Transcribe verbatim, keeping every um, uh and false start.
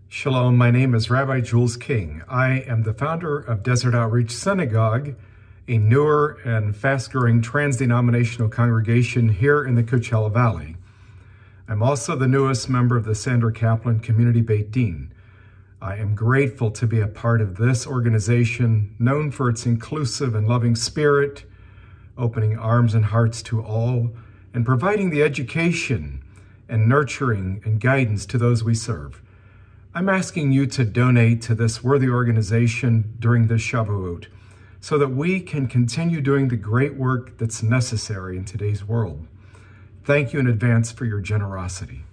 Shalom, my name is Rabbi Jules King. I am the founder of Desert Outreach Synagogue, a newer and fast-growing trans-denominational congregation here in the Coachella Valley. I'm also the newest member of the Sandra Caplan Community Beit Din. I am grateful to be a part of this organization, known for its inclusive and loving spirit, opening arms and hearts to all, and providing the education and nurturing and guidance to those we serve. I'm asking you to donate to this worthy organization during this Shavuot so that we can continue doing the great work that's necessary in today's world. Thank you in advance for your generosity.